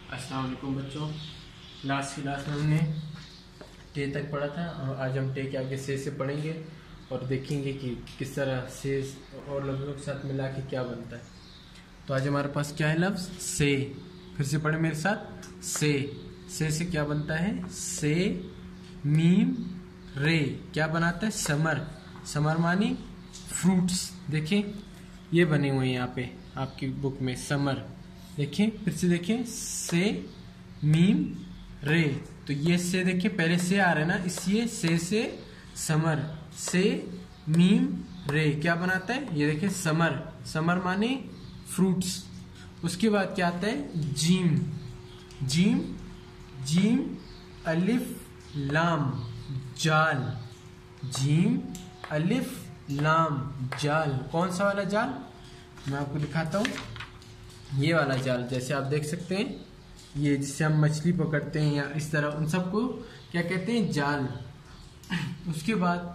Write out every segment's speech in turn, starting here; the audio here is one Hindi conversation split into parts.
अस्सलाम वालेकुम बच्चों। लास्ट की क्लास में हमने टे तक पढ़ा था और आज हम टे के आगे से पढ़ेंगे और देखेंगे कि किस तरह से और लफ्ज़ों के साथ मिला के क्या बनता है। तो आज हमारे पास क्या है लफ्ज़ से। फिर से पढ़े मेरे साथ। से क्या बनता है? से मीम रे क्या बनाता है? समर। समर मानी फ्रूट्स। देखें ये बने हुए हैं यहाँ पे आपकी बुक में समर। देखें फिर से देखें से मीम रे। तो ये से देखिए पहले से आ रहा है ना, इसलिए से समर। से मीम रे क्या बनाता है? ये देखें समर। समर माने फ्रूट्स। उसके बाद क्या आता है? जीम। जीम जीम अलिफ लाम जाल। जीम अलिफ लाम जाल। कौन सा वाला जाल? मैं आपको दिखाता हूँ। ये वाला जाल जैसे आप देख सकते हैं, ये जिससे हम मछली पकड़ते हैं या इस तरह, उन सबको क्या कहते हैं? जाल। उसके बाद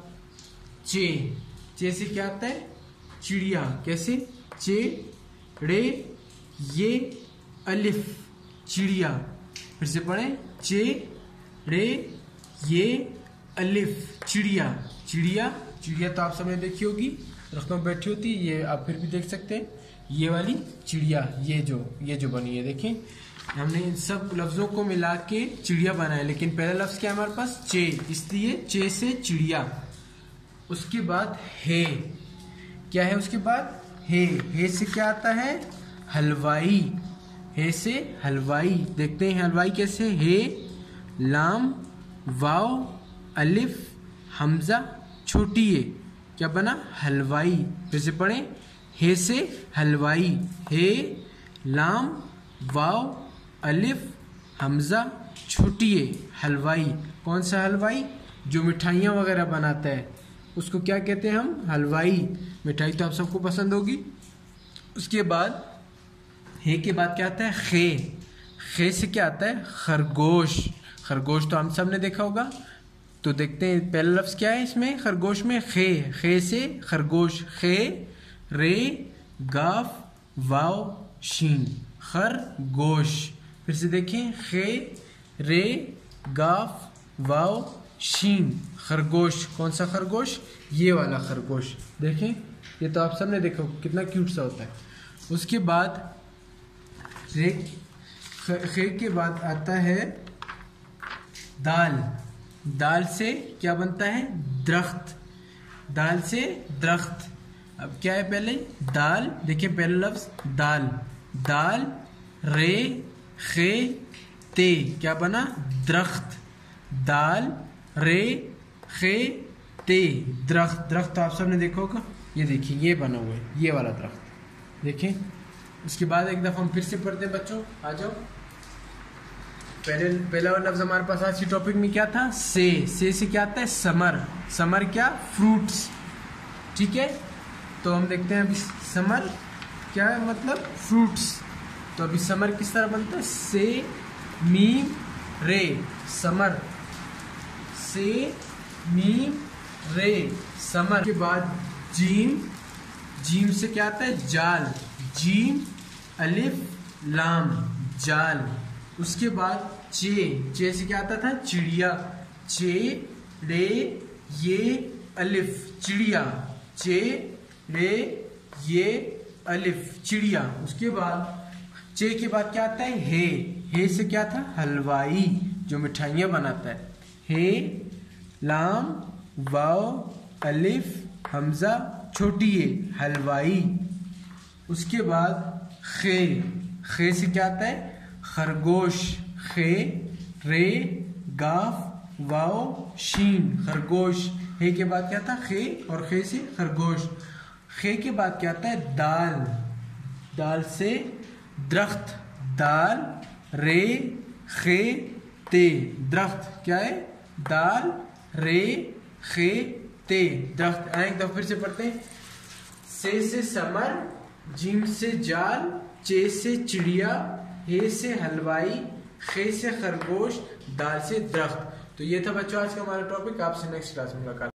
चे से क्या आता है? चिड़िया। कैसे? चे रे ये अलिफ चिड़िया। फिर से पढ़ें। चे रे ये अलिफ चिड़िया। चिड़िया चिड़िया तो आप सबने देखी होगी, रस्तों में बैठी होती है, ये आप फिर भी देख सकते हैं। ये वाली चिड़िया, ये जो बनी है, देखें हमने इन सब लफ्जों को मिला के चिड़िया बनाया। लेकिन पहला लफ्ज क्या है हमारे पास? चे, इसलिए चे से चिड़िया। उसके बाद हे। क्या है उसके बाद? हे से क्या आता है? हलवाई। हे से हलवाई। देखते हैं हलवाई कैसे? हे लाम वाव अलिफ हमजा छोटी ए क्या बना? हलवाई। फिर से पढ़ें। हे से हलवाई। हे लाम वाव अलिफ हमजा छोटी ए हलवाई। कौन सा हलवाई? जो मिठाइयाँ वगैरह बनाता है उसको क्या कहते हैं हम? हलवाई। मिठाई तो आप सबको पसंद होगी। उसके बाद हे के बाद क्या आता है? खे से क्या आता है? खरगोश। खरगोश तो हम सब ने देखा होगा। तो देखते हैं पहला लफ्ज क्या है इसमें खरगोश में? खे से खरगोश। खे रे गाफ वाव शीन खरगोश। फिर से देखें। खे रे गाफ वाव शीन खरगोश। कौन सा खरगोश? ये वाला खरगोश। देखें ये तो आप सबने देखा कितना क्यूट सा होता है। उसके बाद खे के बाद आता है दाल। दाल से क्या बनता है? दरख्त। दाल से दरख्त। अब क्या है पहले? दाल। देखिए पहला लफ्ज दाल। दाल रे खे ते क्या बना? दरख्त। दाल रे खे ते दरख्त। दरख्त तो आप सबने देखा होगा। ये देखिए ये बना हुआ है, ये वाला दरख्त। देखें उसके बाद एक दफा हम फिर से पढ़ते हैं बच्चों। आ जाओ। पहला लफ्ज हमारे पास आज की टॉपिक में क्या था? से क्या आता है? समर। समर क्या? फ्रूट्स। ठीक है, तो हम देखते हैं अभी समर क्या है, मतलब फ्रूट्स। तो अभी समर किस तरह बनता है? से मीम रे समर। से मीम रे समर। के बाद जीम। जीम से क्या आता है? जाल। जीम अलिफ लाम जाल। उसके बाद चे से क्या आता था? चिड़िया। चे रे ये अलिफ चिड़िया। चे रे ये अलिफ चिड़िया। उसके बाद चे के बाद क्या आता है? हे से क्या था? हलवाई जो मिठाइयाँ बनाता है। हे लाम वाव अलिफ हमजा छोटी ए हलवाई। उसके बाद खे से क्या आता है? खरगोश। खे रे गाफ वाव शीन खरगोश। हे के बाद क्या था? खे और खे से खरगोश। खे के बाद क्या आता है? दाल। दाल से दरख्त। दाल रे खे ते दरख्त। क्या है? दाल रे खे ते दरख्त। एक दफा फिर से पढ़ते हैं। से समर, जीम से जाल, चे से चिड़िया, हे से हलवाई, खे से खरगोश, दाल से दरख्त। तो ये था बच्चों आज का हमारा टॉपिक। आपसे नेक्स्ट क्लास में मुलाकात।